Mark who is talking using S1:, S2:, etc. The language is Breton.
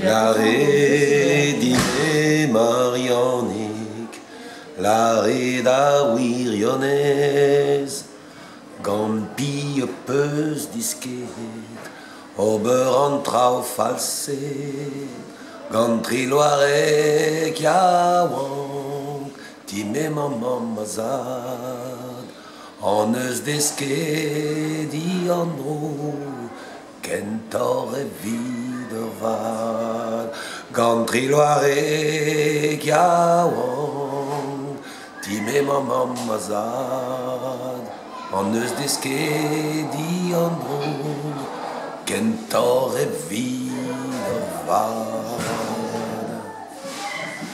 S1: La redine Marianik, la reda wirionez, gant pi peus disket, ober an trao falset, gant triloarek yaouank, ti memam mazad, an eus desket i an dro, kentor e vid ur val, gant triloarek yaouank, ti memam mazad, an eus desket i an dro, kentor e vid ur val.